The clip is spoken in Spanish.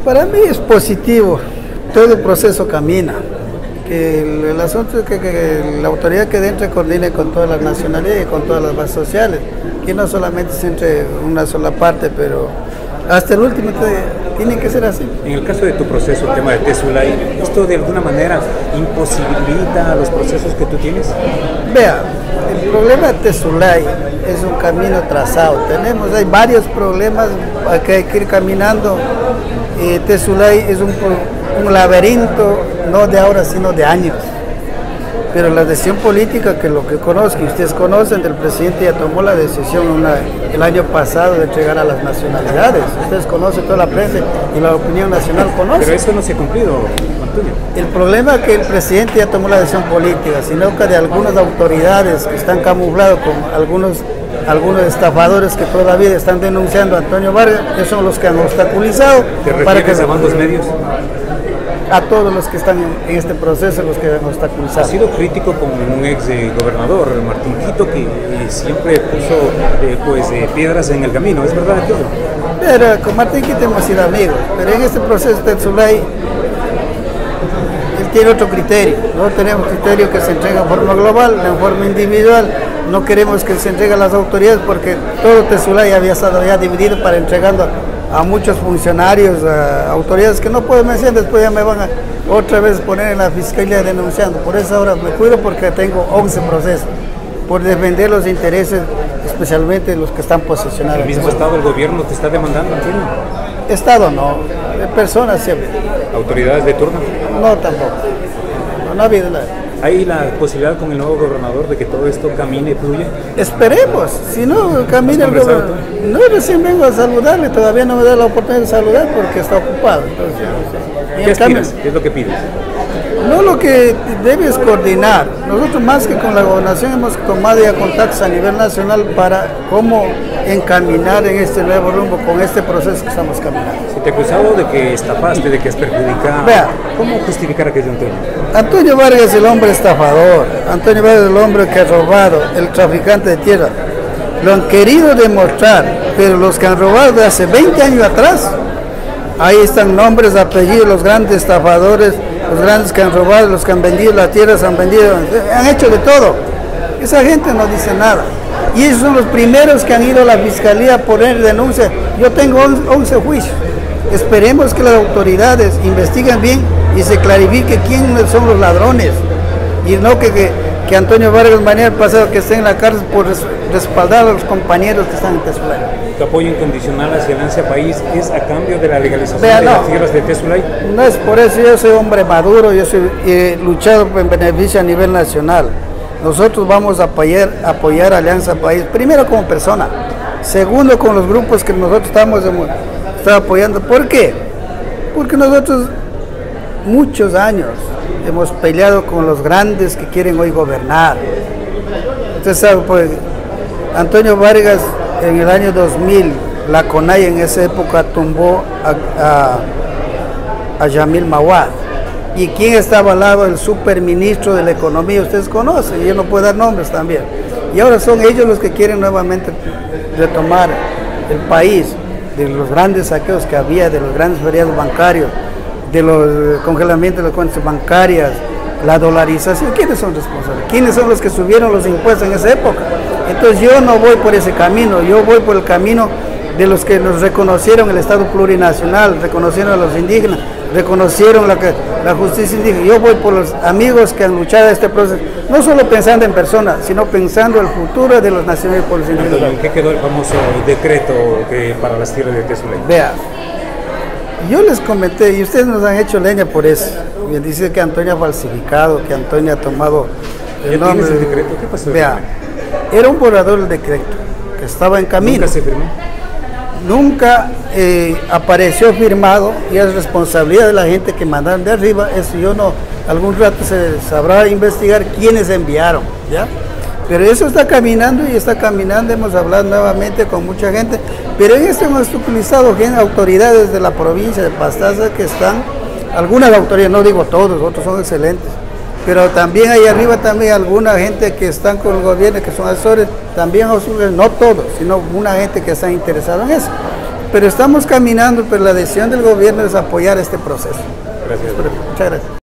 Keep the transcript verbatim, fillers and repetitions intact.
Para mí es positivo, todo el proceso camina. Que el, el asunto es que, que la autoridad que entre coordine con todas las nacionalidades y con todas las bases sociales, que no solamente se entre una sola parte, pero hasta el último te, tiene que ser así. En el caso de tu proceso, el tema de Tezulay, ¿esto de alguna manera imposibilita los procesos que tú tienes? Vea, el problema de Tezulay es un camino trazado. Tenemos, hay varios problemas que hay que ir caminando. Eh, Tezulay es un, un laberinto, no de ahora, sino de años. Pero la decisión política, que lo que conozco, ustedes conocen, del presidente ya tomó la decisión una, el año pasado de entregar a las nacionalidades. Ustedes conocen, toda la prensa y la opinión nacional conoce. Pero eso no se ha cumplido, Antonio. El problema es que el presidente ya tomó la decisión política, sino que de algunas autoridades que están camuflados con algunos, algunos estafadores que todavía están denunciando a Antonio Vargas, esos son los que han obstaculizado. ¿Te refieres para que a bandos medios? A todos los que están en este proceso, los que han obstaculizado. Ha sido crítico con un ex eh, gobernador, Martín Quito, que eh, siempre puso eh, pues, eh, piedras en el camino, ¿es verdad aquello? Pero con Martín Quito hemos sido amigos, pero en este proceso de Tezulay, él tiene otro criterio. No tenemos criterio que se entrega en forma global, en forma individual. No queremos que se entregue a las autoridades porque todo Tezulay había estado ya dividido para entregando a muchos funcionarios, a autoridades que no puedo mencionar, después ya me van a otra vez poner en la fiscalía denunciando. Por eso ahora me cuido porque tengo once procesos, por defender los intereses, especialmente los que están posicionados. ¿El mismo Estado, el gobierno te está demandando, Antonio? Estado no, de personas siempre. ¿Autoridades de turno? No, tampoco. No, no ha habido nada. ¿Hay la posibilidad con el nuevo gobernador de que todo esto camine y fluya? Esperemos, si no camina el gobernador. No, recién vengo a saludarle, todavía no me da la oportunidad de saludar porque está ocupado. Entonces, ¿qué aspiras? ¿Qué es lo que pides? No, lo que debe es coordinar. Nosotros más que con la gobernación hemos tomado ya contactos a nivel nacional para cómo encaminar en este nuevo rumbo con este proceso que estamos caminando. Si te acusado de que estafaste, de que has perjudicado, Vea, ¿cómo justificar aquello, Antonio? Antonio Vargas es el hombre estafador, Antonio Vargas es el hombre que ha robado, el traficante de tierra. Lo han querido demostrar, pero los que han robado de hace veinte años atrás, ahí están nombres, apellidos, los grandes estafadores, los grandes que han robado, los que han vendido las tierras, han vendido, han hecho de todo. Esa gente no dice nada. Y esos son los primeros que han ido a la fiscalía a poner denuncia. Yo tengo once juicios. Esperemos que las autoridades investiguen bien y se clarifique quiénes son los ladrones. Y no que, que, que Antonio Vargas mañana pasado que esté en la cárcel por respaldar a los compañeros que están en Tezulay. ¿Tu apoyo incondicional hacia el ANSIA País es a cambio de la legalización Vea, de no, las tierras de Tezulay? No es por eso, yo soy hombre maduro, yo soy eh, luchado en beneficio a nivel nacional. Nosotros vamos a apoyar, apoyar a Alianza País, primero como persona, segundo con los grupos que nosotros estamos, estamos apoyando. ¿Por qué? Porque nosotros muchos años hemos peleado con los grandes que quieren hoy gobernar. Usted sabe, pues, Antonio Vargas en el año dos mil, la CONAI en esa época tumbó a, a, a Yamil Mawad. ¿Y quién estaba al lado? El superministro de la Economía, ustedes conocen, y yo no puedo dar nombres también. Y ahora son ellos los que quieren nuevamente retomar el país de los grandes saqueos que había, de los grandes feriados bancarios, de los congelamientos de las cuentas bancarias, la dolarización. ¿Quiénes son responsables? ¿Quiénes son los que subieron los impuestos en esa época? Entonces yo no voy por ese camino, yo voy por el camino de los que nos reconocieron el Estado plurinacional, reconocieron a los indígenas, reconocieron la, la justicia indígena. Yo voy por los amigos que han luchado este proceso, no solo pensando en personas, sino pensando el futuro de los nacionales por los indígenas. ¿En qué quedó el famoso decreto que, para las tierras de Tezulay? Vea, yo les comenté, y ustedes nos han hecho leña por eso. Me dice que Antonio ha falsificado, que Antonio ha tomado el nombre. ¿Ya tienes el decreto? ¿Qué pasó? Vea, era un borrador del decreto, que estaba en camino. ¿Nunca se firmó? Nunca eh, apareció firmado, y es responsabilidad de la gente que mandaron de arriba. Eso yo no, algún rato se sabrá investigar quiénes enviaron, ¿ya? Pero eso está caminando y está caminando, hemos hablado nuevamente con mucha gente, pero en esto hemos utilizado autoridades de la provincia de Pastaza que están, algunas autoridades, no digo todos, otros son excelentes, pero también ahí arriba también alguna gente que están con el gobierno, que son asesores, también no todos, sino una gente que está interesada en eso. pero estamos caminando, pero la decisión del gobierno es apoyar este proceso. Gracias. Muchas gracias.